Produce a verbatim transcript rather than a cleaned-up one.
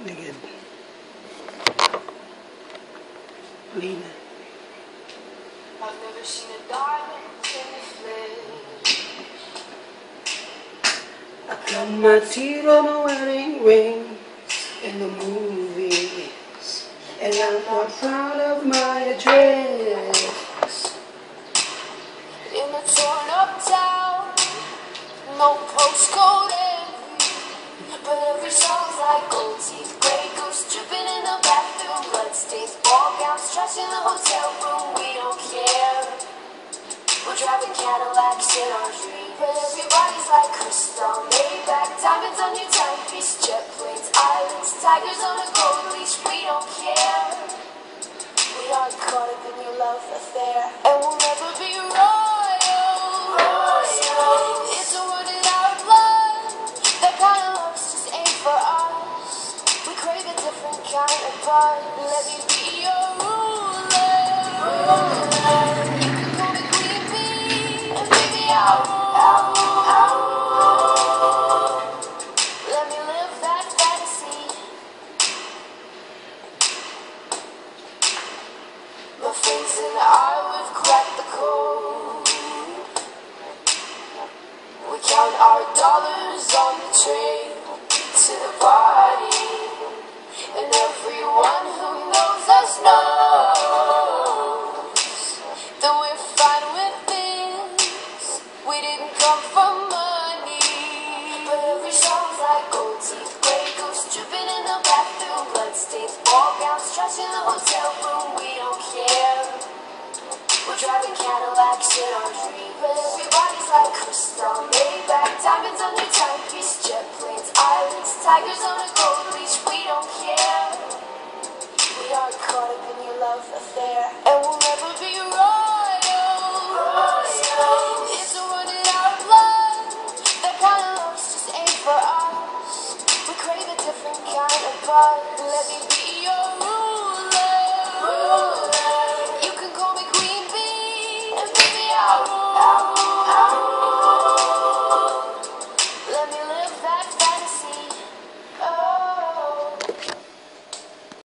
Ligid. Lina. I've never seen a diamond in the flesh. I cut my teeth on a wedding ring in the movies, and I'm not proud of my address. In a torn up town, no postcode envy, but every song's like gold teeth, grey goose dripping in the bathroom, bloodstains, ball gowns, trash in the hotel room. We don't care. We're driving Cadillacs in our dreams, but everybody's like crystal, Maybach, diamonds on your timepiece, jet planes, islands, tigers on a gold leash. We don't care. We aren't caught up in your love affair, and we'll never be royal. Royal. It's a word in our blood. That kind of love's just ain't for us. We crave a different kind of bud. Let me be your ruler. Ruler. Out, out, out. Let me live that fantasy. My friends and I, we've cracked the code. We count our dollars on the train to the party, and everyone who knows us knows that we're fine with this. We didn't come from money, but every song's like gold teeth, grey goose dripping in the bathroom, bloodstains, ball gowns, trash in the hotel room. We don't care. We're driving Cadillacs in our dreams, but everybody's like crystal, Maybach, diamonds on your timepiece, jet planes, islands, tigers on a gold leash. We don't care. We aren't caught up in your love affair, and we'll never be royal. Royal. It's a word in our blood. That kind of love's just ain't for us. We crave a different kind of bud. Let me be